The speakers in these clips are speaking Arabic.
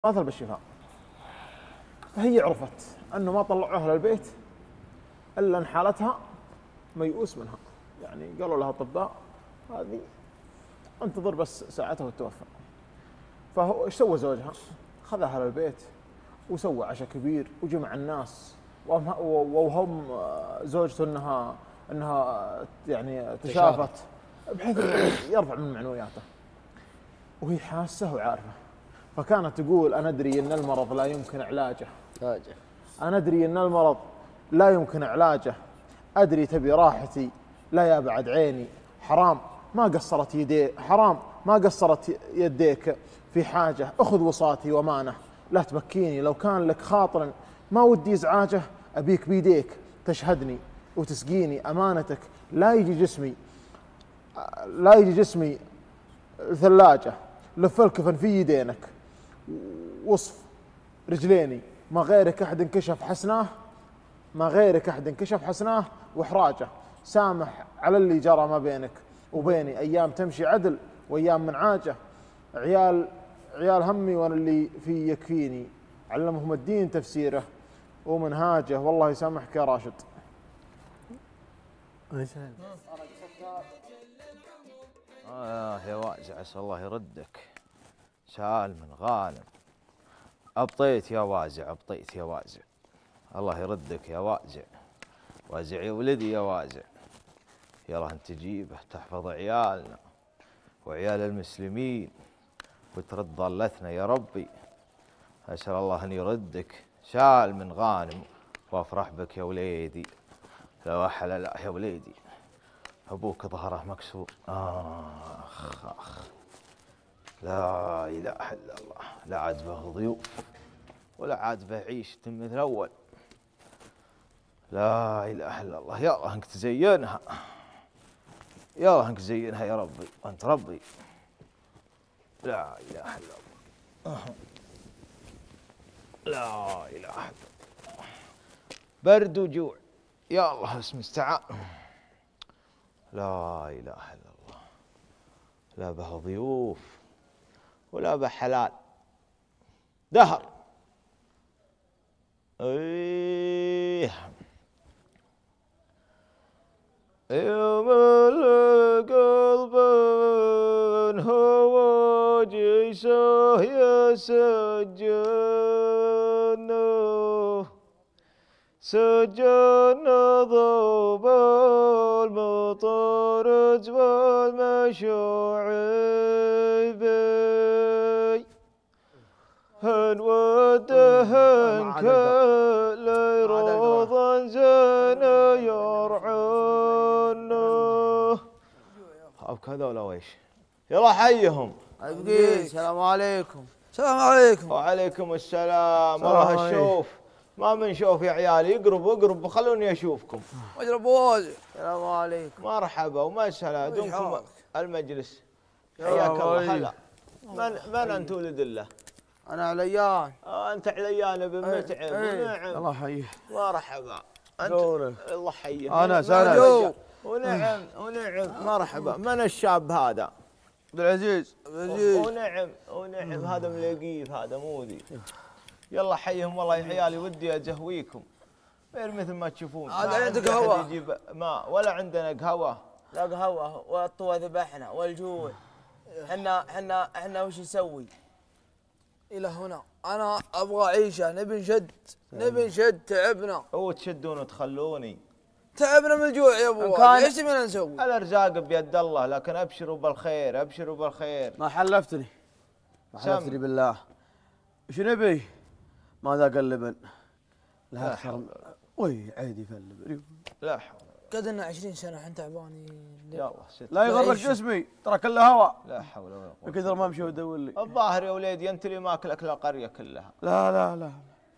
مثل بالشفاء. فهي عرفت انه ما طلعوها للبيت الا ان حالتها ميؤوس منها، يعني قالوا لها اطباء هذه انتظر بس ساعتها وتتوفى. فهو ايش سوى زوجها؟ خذها للبيت وسوى عشاء كبير وجمع الناس وهم زوجته انها يعني تشافت بحيث يرفع من معنوياته وهي حاسه وعارفه. فكانت تقول انا ادري ان المرض لا يمكن علاجه، انا ادري ان المرض لا يمكن علاجه، ادري تبي راحتي لا يا بعد عيني، حرام ما قصرت يدي، حرام ما قصرت يديك في حاجه، اخذ وصاتي ومانه لا تبكيني، لو كان لك خاطر ما ودي ازعاجه ابيك بيديك تشهدني وتسقيني امانتك، لا يجي جسمي ثلاجه، لف الكفن في يدينك وصف رجليني، ما غيرك احد انكشف حسناه، ما غيرك احد انكشف حسناه واحراجه، سامح على اللي جرى ما بينك وبيني، ايام تمشي عدل وايام من عاجه، عيال همي وانا اللي في يكفيني، علمهم الدين تفسيره ومنهاجه، والله يسامحك يا راشد. يا واجع عسى الله يردك، سال من غانم، ابطيت يا وازع، ابطيت يا وازع، الله يردك يا وازع، وازع يا ولدي يا وازع، يلا انت تجيبه تحفظ عيالنا وعيال المسلمين وترد ضالتنا يا ربي، اسال الله ان يردك، سال من غانم وافرح بك يا وليدي، لا وحل لا يا وليدي، ابوك ظهره مكسور، اخ لا اله الا الله، لا عاد به ضيوف ولا عاد به عيشة مثل اول، لا اله الا الله، يلا انك تزينها، يلا انك تزينها يا ربي وانت ربي، لا اله الا الله، لا اله الا الله، برد وجوع، يا الله اسم استعان، لا اله الا الله، لا به ضيوف ولا به حلال، دهر ايه يوم القلب هو جيسه سجن ضوب المطارج والمشاعب هن ودهن كل روضا زين يرعنه او كذا ولا ويش، يلا حيهم السلام عليكم. السلام عليكم. وعليكم السلام. والله الشوف ما من شوف يا عيالي، اقربوا خلوني اشوفكم. اجرب واجد. السلام عليكم. مرحبا ومسهلا، دونكم المجلس. حياك الله. هلا من انت ولد الله؟ انا عليان. انت عليان بن متعب. ونعم الله يحييه. مرحبا. انت الله يحييك. انا سند. ونعم مرحبا. من الشاب هذا؟ عبد العزيز. ونعم هذا ملقيف، هذا مودي. يلا حيهم والله يا عيالي، ودي اجهويكم غير مثل ما تشوفون. هذا عندك قهوه؟ يجيب ماء ولا عندنا قهوه؟ لا قهوه والطوى ذبحنا والجوع. احنا وش نسوي؟ الى هنا انا ابغى عيشه، نبي نشد تعبنا. هو تشدون وتخلوني؟ تعبنا من الجوع يا ابو، ايش تبينا نسوي؟ الارزاق بيد الله، لكن ابشروا بالخير ابشروا بالخير. ما حلفتني بالله. وش نبي؟ ماذا قال لبن؟ لا حول وي عادي فلبن. لا حول. قد لنا 20 سنه احنا تعبانين. يلا لا يغرك جسمي، ترى كله هواء. لا حول ولا قوه. بكثر ما امشي وادور لي. الظاهر يا وليدي انت اللي ماكل اكل القريه كلها. لا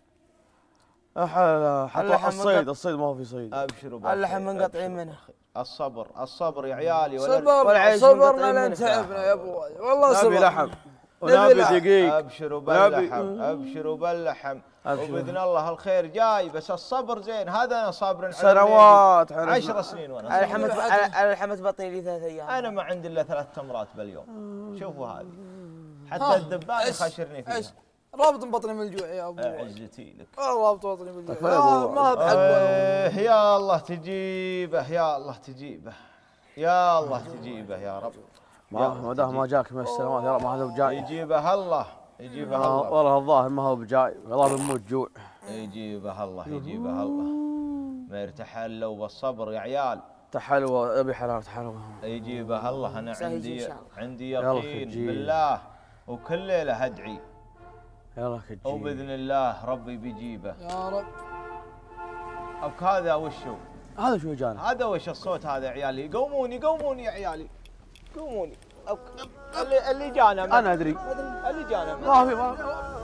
الصيد ما هو في صيد. ابشروا بالخير. اللحم منقطعين منه. الصبر يا عيالي. صبرنا لين تعبنا يا ابو، والله صبر. نبي لحم ونبي دقيق. ابشروا باللحم وباذن الله الخير جاي، بس الصبر زين، هذا انا صابر سنوات 10 سنين وانا الحمد بطيلي 3 ايام. انا ما عندي الا 3 تمرات باليوم. شوفوا هذه حتى الذبان يخاشرني فيها. رابط بطني من الجوع يا ابو عزتي لك. رابط بطني من الجوع ما بحق يا الله تجيبه يا الله تجيبه يا الله تجيبه يا رب. ما دام ما جاك من السلامات يا رب، ما هذا بجاي. يجيبه الله يجيبه الله. والله الظاهر ما هو بجاي، والله بنموت جوع. يجيبه الله يجيبه الله. ما يرتحلوا بالصبر يا عيال. تحلوه ابي حلال تحلوه. يجيبه الله. انا عندي يقين بالله، وكل ليله ادعي. يلا كجي. وباذن الله ربي بيجيبه يا رب. أبك هذا وشو؟ هذا شو جانا؟ هذا وش الصوت هذا يا عيالي؟ قوموني قوموني يا عيالي قوموني. اللي جانا انا ادري اللي جانا ما في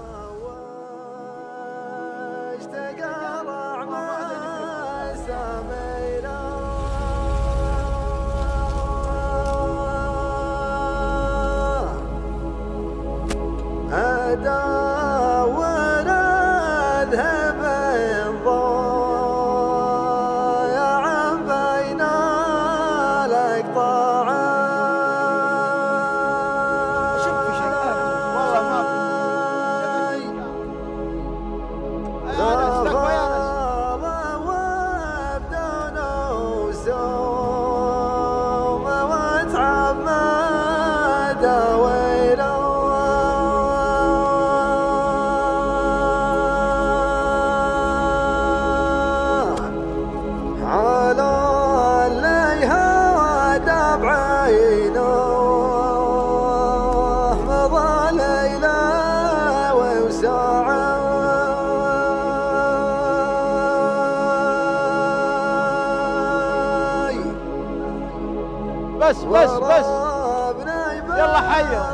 بس يلا حيهم.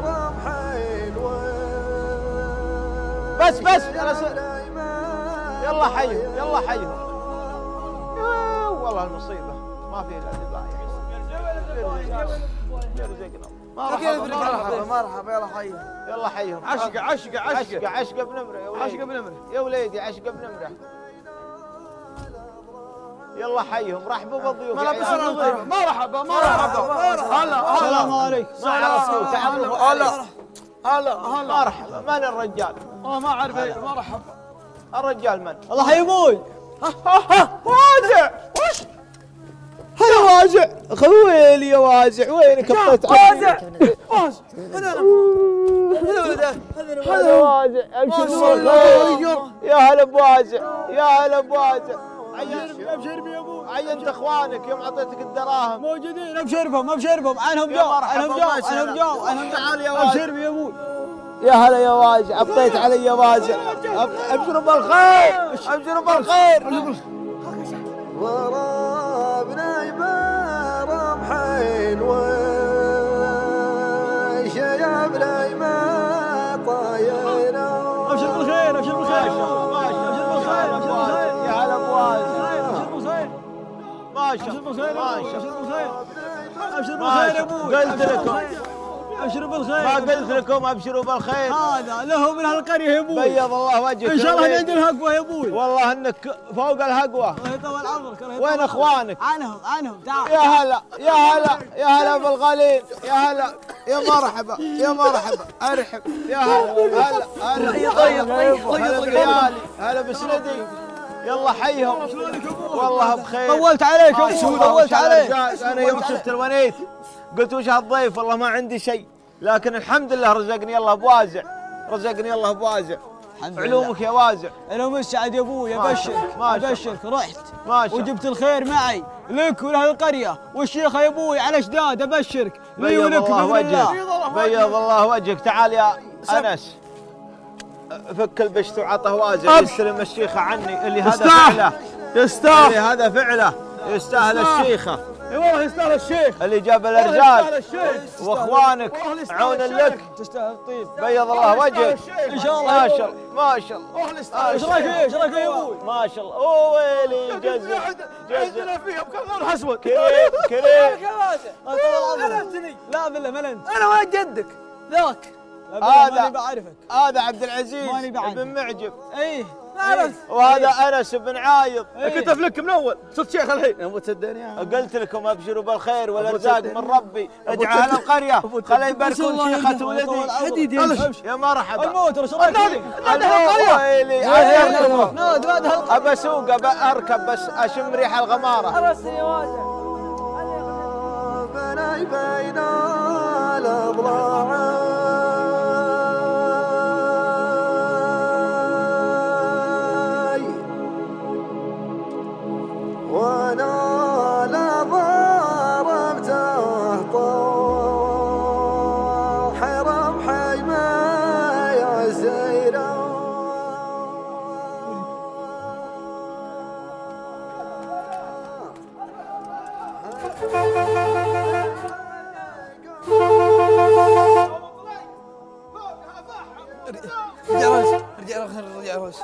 بس يلا حيهم يلا حيهم. والله المصيبة ما في الا مرحبا يلا حيهم يلا حيهم. عشقة بنمرة يا وليدي عشقة بنمرة. يلا حيهم. رحبوا بالضيوف. مرحبا هلا السلام عليكم. هلا مرحبا. من الرجال؟ ما اعرف. مرحبا. الرجال من؟ الله حي ابوي. وازع. وش؟ هلا وازع خويلي يا وازع. وينك بطيت وازع هلا وازع. ابشر بالخير. يا هلا بوازع يا هلا بوازع. ابشر بي يا ابوي. عينت اخوانك يوم اعطيتك الدراهم موجودين. ابشرهم عنهم جو. تعال يا وازع. ابشر بي يا ابوي. يا هلا يا وازع. ابطيت علي يا وازع. ابشروا بالخير ابشروا بالخير. ضربنا يبارم حين وش يا بلاي ما طايرنا. ابشر بالخير ابشر بالخير. يا هلا بوازع. ابشر بالخير ابشر بالخير يا ابوي. قلت لكم ابشروا بالخير. ما قلت لكم ابشروا بالخير. هذا له من هالقريه يا ابوي. بيض الله وجهك. ان شاء الله عند الهقوه يا ابوي. والله انك فوق الهقوه. الله يطول عمرك. وين اخوانك؟ عنهم تعال. يا هلا يا هلا يا هلا بالغالين. يا هلا يا مرحبا يا مرحبا. ارحب يا هلا هلا هلا بسندي. يلا حيهم. والله بخير. طولت عليك طولت عليك. انا يوم شفت الونيت قلت وش هالضيف. والله ما عندي شيء، لكن الحمد لله رزقني الله بوازع. رزقني الله بوازع. علومك يا وازع. علوم السعد يا ابوي. ابشرك رحت وجبت الخير معي لك ولأهل القريه والشيخه يا ابوي على اشداد. ابشرك لي ولك باذن الله. بيض الله وجهك. تعال يا انس فك البشت وعطه وازع يستلم الشيخه عني. اللي هذا فعله يستاهل. اللي هذا فعله يستاهل الشيخه. اي والله يستاهل الشيخ اللي جاب الارزاق واخوانك عون لك. تستاهل الطيب. بيض الله وجهك ان شاء الله. ما شاء الله ما شاء الله. ايش رايك يا ابوي؟ ما شاء الله. ويلي جزء عندنا فيها بكل حسبك. كريم لا بالله من انت. انا ولد جدك ذاك. هذا ماني بعرفك. هذا عبد العزيز ماني بعرفك. بن معجب. ايه وهذا انس بن عايض. كنت افلك من اول صرت شيخ الحين يا ابو الدنيا. قلت لكم ابشروا بالخير والارزاق من ربي. ادعوا اهل القريه خلي يباركون شيخة ولدي. يا مرحبا. الموت وش رايك؟ ويلي ابى اسوق ابى اركب بس اشم ريح الغماره. بناي بين الاضلاع وانا لا ضربته طال حرم حيمه يا زينه. ارجع راس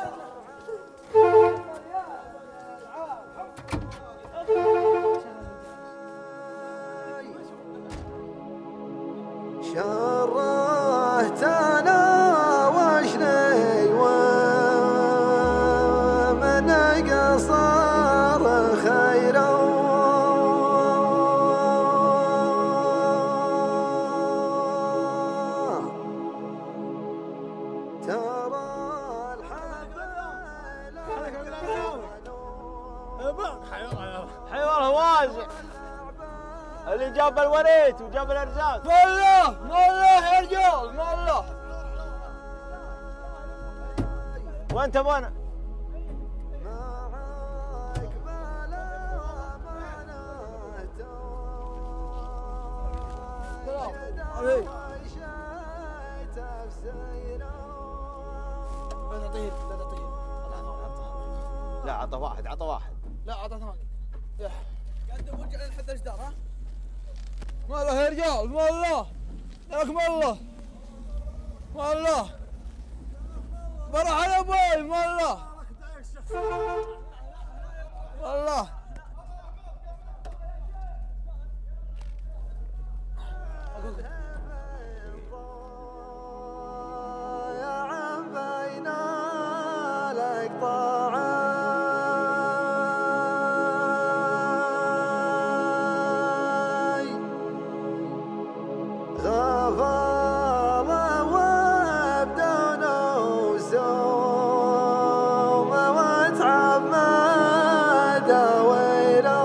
شرهتنا وشني ومن قصر خيرا ترى حيوان وازع اللي جاب الوريت وجاب الارزاق. ما الله يا رجال ما الله. وانت وانا معك بلا لا عطى واحد لا عطى ثاني. قدم ورجع لحد الجدار ها. ما الله يا رجال ما الله. لك ما الله. ما الله. بروح على ابوي ما الله. والله. يا عم بين الاقطاع غفر وابدان وسوم واتعب ما داويله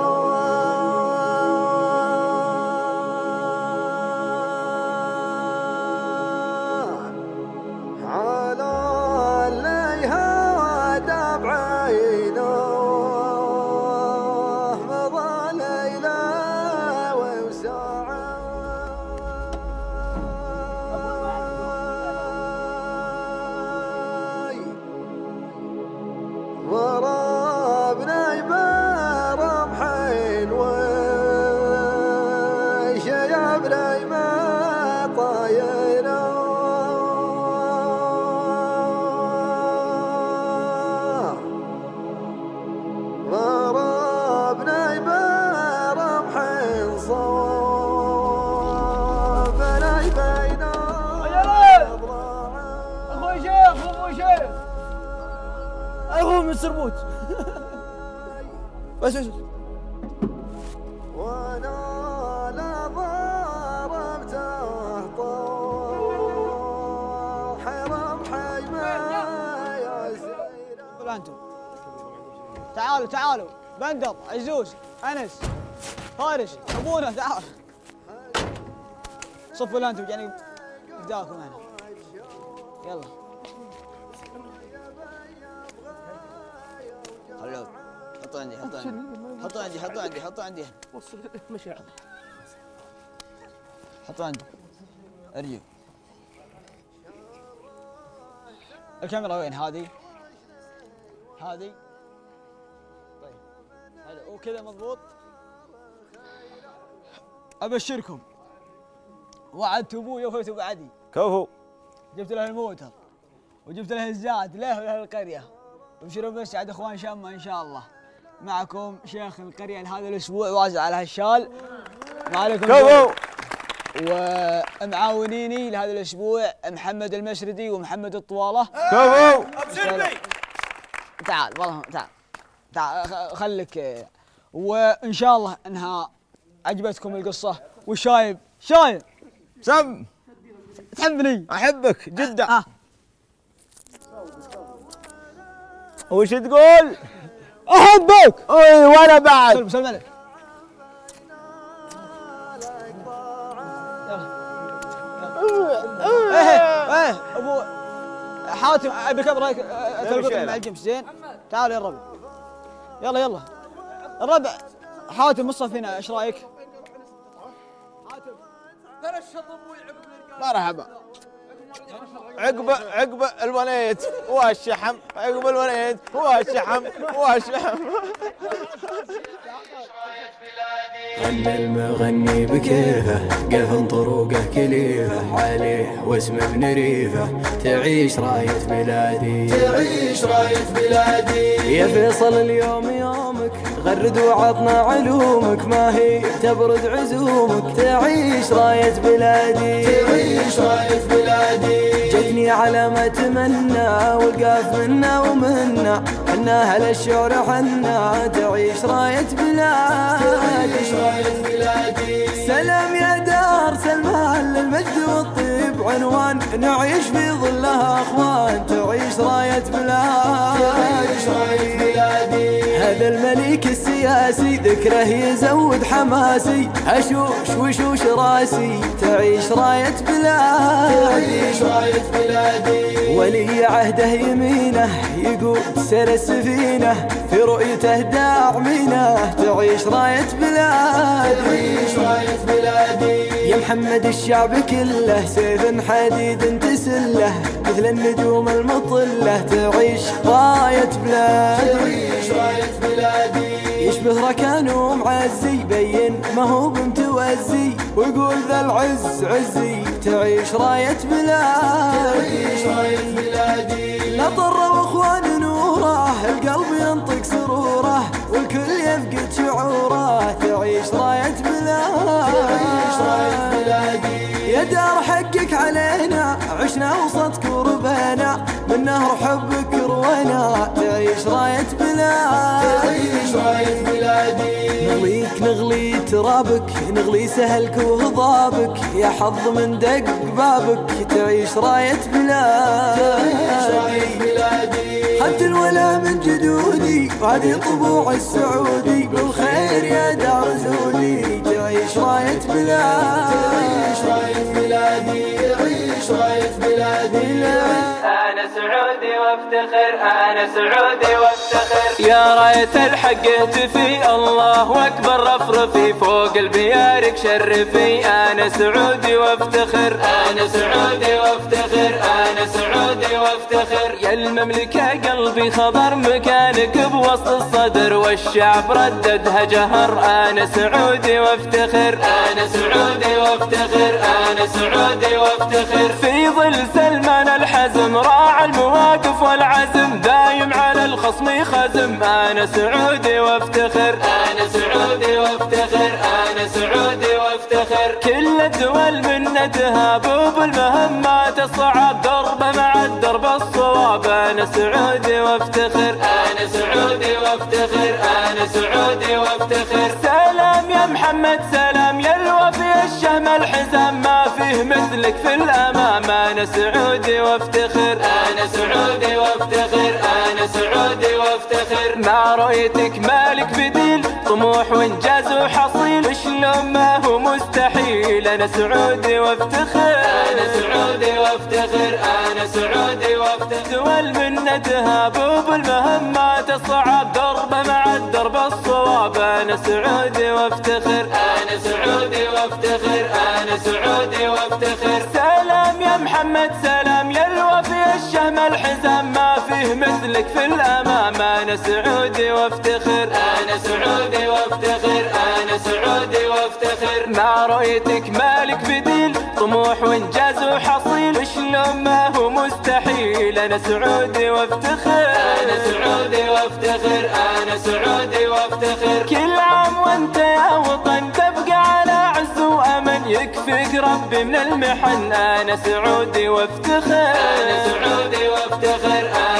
على اللي هدى بعينه مضى ليله وساعه ضربنا برمحين وشيبنا ما طايرنا ضربنا برمحين صوبنا بين اخوي شيخ اخوي من السربوت. بس وانا لا ضربته طال حرم حيمه يا زينه. ولا انتم تعالوا بندر عزوز انس فارس ابونا تعال صفوا لانتم يعني بداكم انا يلا خلوه حطوا عندي حطوا عندي ارجع. الكاميرا وين هذه؟ طيب حلو وكذا مضبوط. ابشركم وعدت ابوي وفيت بعدي كفو. جبت له الموتر وجبت له الزاد له ولأهل القريه. ابشروا بسعد اخوان شامه ان شاء الله. معكم شيخ القريه لهذا الاسبوع وازع على هالشال. ما عليكم كفو. ومعاونيني لهذا الاسبوع محمد المسردي ومحمد الطواله. كفو. تعال والله تعال خليك. وان شاء الله انها عجبتكم القصه. وشايب سم. تحبني؟ احبك جدا. وش تقول؟ احبك. اي وانا بعد. سلم عليك. ايه ابو حاتم ابي كم رايك تلقط مع الجمس زين؟ تعال يا الربع. يلا الربع حاتم مصطفى هنا ايش رايك؟ حاتم ترشط ابوي مرحبا. عقب الونيت والشحم، عقب الونيت والشحم. غنى المغني بكيفه، قفن طروقه كليفه، عليه واسمه ابن ريفه، تعيش راية بلادي، تعيش راية بلادي. يا فيصل اليوم يومك، غرد وعطنا علومك، ما هي تبرد عزومك، تعيش راية بلادي، تعيش راية بلادي. جتني على ما اتمنى والقاف منا ومنا، حنا اهل الشعر حنا، تعيش راية بلادي. سلام يا دار سلمان للمجد والطيب عنوان، نعيش في ظلها اخوان، تعيش راية بلادي. هذا الملك السياسي ذكره يزود حماسي، هشوش وشوش راسي، تعيش راية بلادي. ولي عهده يمينه يقود سير السفينة، في رؤيته داعمينه، تعيش راية بلادي. يا محمد الشعب كله سيف حديد تسله، مثل النجوم المطلة، تعيش راية بلادي. يشبه ركان ومعزي، يبين ما هو بمتوزي، ويقول ذا العز عزي، تعيش راية بلادي. لا طر واخوان نوره، القلب ينطق سروره، والكل يفقد شعوره، تعيش راية بلادي. يا دار حقك علينا، عشنا وسط كربنا، من نهر حبك روينا، تعيش راية بلادي. نغليك نغلي ترابك، نغلي سهلك وهضابك، يا حظ من دق بابك، تعيش راية بلادي. خدت الولا من جدودي، وهذه طبوع السعودي، بالخير يا دار زودي، تعيش راية بلادي. أنا سعودي وافتخر، أنا سعودي وافتخر، يا راية الحق اهتفي، الله أكبر رفرفي، فوق البيارك شرفي، أنا سعودي وافتخر، أنا سعودي وافتخر، أنا سعودي وافتخر، يا المملكة قلبي خضر، مكانك بوسط الصدر، والشعب رددها جهر، أنا سعودي وافتخر، أنا سعودي وافتخر، أنا سعودي وافتخر، في ظل سلمان الحزم، راعى المواقف والعزم، دايم على الخصم خزم، أنا سعودي وافتخر، أنا سعودي وافتخر، أنا سعودي وافتخر، كل الدول من تهاب بالمهمات الصعاب، ضربة مع الدرب الصواب، أنا سعودي وافتخر، أنا سعودي وافتخر، أنا سعودي وافتخر، سلام يا محمد سلام يا الوفي الشهم الحزام، ما فيه مثلك في الأمام، أنا سعودي وافتخر، أنا سعودي وافتخر، أنا سعودي وافتخر، مع رؤيتك مالك بديل، طموح وانجاز وحصيل، شلون ما هو مستحيل، أنا سعودي وافتخر، أنا سعودي وافتخر، أنا سعودي وافتخر، دول من تهاب بالمهمات الصعاب، ضربة مع الدرب الصواب، أنا سعودي وافتخر، أنا سعودي وافتخر، أنا سعودي وافتخر، سلام يا محمد سلام يا الوفي الشهم الحزام، ما فيه مثلك في الأمام، أنا سعودي وافتخر، أنا سعودي وافتخر، أنا سعودي وافتخر، مع رؤيتك مالك بديل، طموح وانجاز وحصيل، شلون ما هو مستحيل، أنا سعودي وافتخر، أنا سعودي وافتخر، أنا سعودي وافتخر، كل عام وانت يا وطن تبقى على عز وأمن، يكفيك ربي من المحن، أنا سعودي وافتخر، أنا سعودي وافتخر، أنا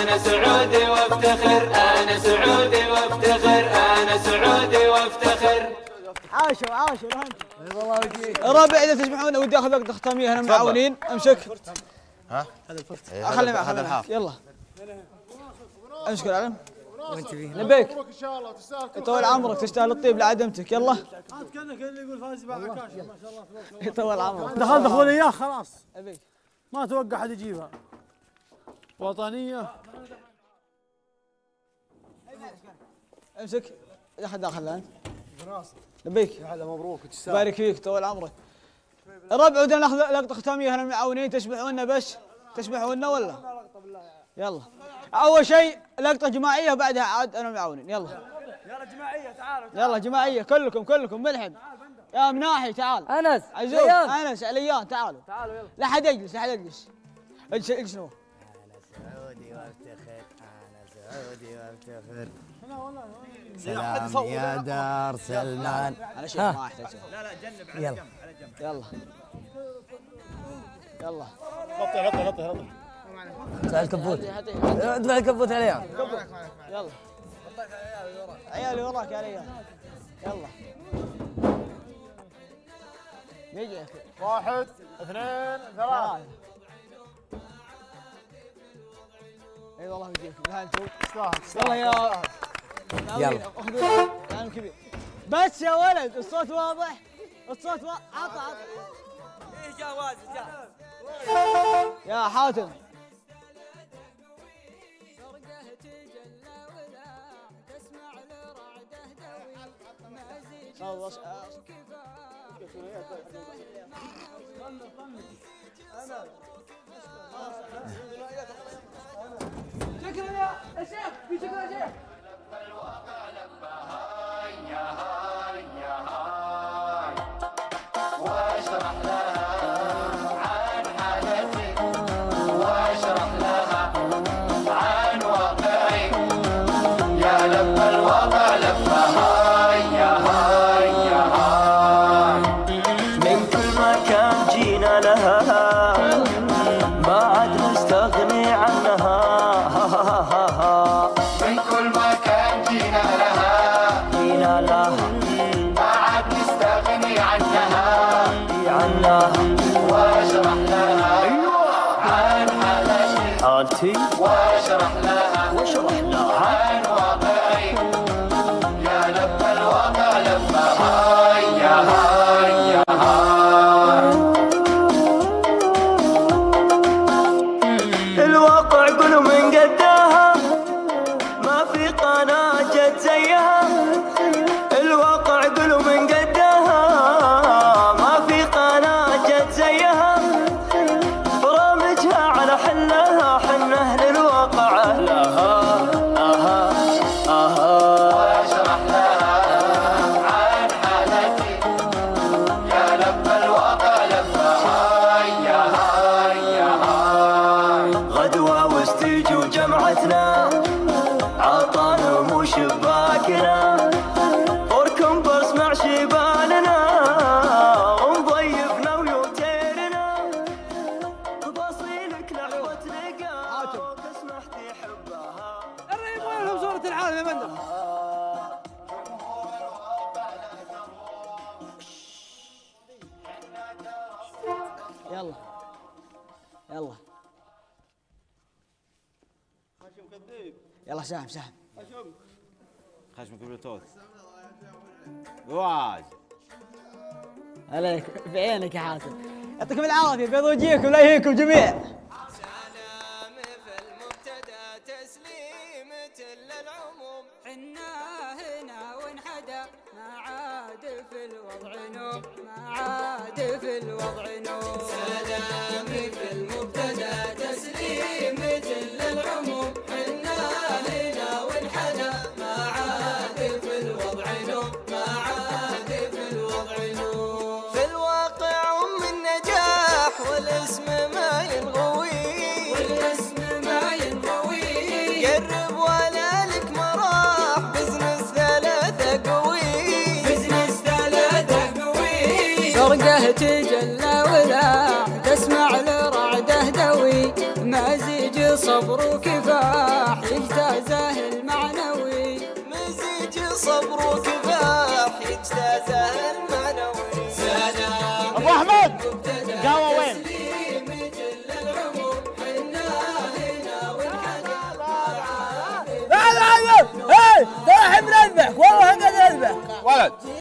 أنا سعودي وافتخر، أنا سعودي وافتخر، أنا سعودي وافتخر. عاشوا عاشوا الربع اذا تسمحون ودي اخذ لقطه ختاميه هنا معاونين امسك. ها؟ خلي معك هذا الحافظ. يلا امسك العلم. لبيك مبروك ان شاء الله تستاهل كل يطول عمرك تستاهل الطيب لعدمتك. يلا انت كانك اللي يقول فايز بعد عكاش ما شاء الله تبارك الله. يطول عمرك. دخلت اخذ اياه خلاص ابيك ما توقع حد يجيبها. وطنيه امسك داخل انت لبيك. هذا مبروك تستاهل. بارك فيك طول عمرك. الربع ودنا ناخذ لقطه ختاميه هنا المعاونين. تسمحونا بس تسمحونا ولا؟ يلا اول شيء لقطه جماعيه بعدها عاد انا المعاونين. يلا يلا جماعيه تعالوا يلا جماعيه كلكم ملحم. يا مناحي تعال انس عزوز انس عليان تعالوا يلا. لا حد يجلس اجلس نو. سلام يا دار سلمان. على شيء ما احتاج. لا جنب على جنب يلا لطي ادفع الكبوت ادفع الكبوت عليها. يلا عيالي وراك يا ريال. يلا يجي يا اخي. 1 2 3 اي والله يجيك. لا انتم تستاهل. يلا يا يلا خذوا كلام كبير بس يا ولد. الصوت واضح الصوت عطى ايه جاواز جاء يا حاتم. شكرا يا شيخ في شكرا يا شيخ. واشرح لها عن حالتي واشرح لها عن واقعي يا لب الوضع لبها يا هاي يا هاي. من كل مكان جينا لها ما عاد نستغني عنها. من كل مكان جينا لها ما عاد نستغني عنها واشرح لها عن حالتي واشرح لها عن واقعي يا لب الوضع لبها يا هاي يا هاي. الواقع قولوا من قداها ما في قناة جت زيها. الواقع قولوا من قداها ما في قناة جت زيها. برامجها على حلها حنه للواقع أهلها واشرح لها عن حالتي يا لب الوضع لبها يا هاي يا هاي. غدوة واستيج وجمعتنا عطانا مو شباكنا. فوركم برس مع شبالنا ومضيفنا ويوتيرنا. تفاصيلك لحظة لقاك اسمح تحبها. الريم وينهم صورة العالم يا مندم. يلا يلا سهم خشمك بلوتوث واز عليك في عينك يا حاتم. يعطيكم العافية بيض وجهكم لا يهيكم جميع. سلام في المبتدا تسليمة للعموم. حنا هنا وانحدى ما عاد في الوضع نوم ما عاد في الوضع نوم. سلام في المبتدا تسليمة للعموم. حنا هنا وانحدى ما عاد في الوضع نوم ما عاد في الوضع نوم. في الواقع النجاح والاسم ما ينغوي قرب ولا لك مراح. بزنس ثلاثة قوي فرقه تجلى ولا تسمع لرعده دوي. مزيج صبر وكفاح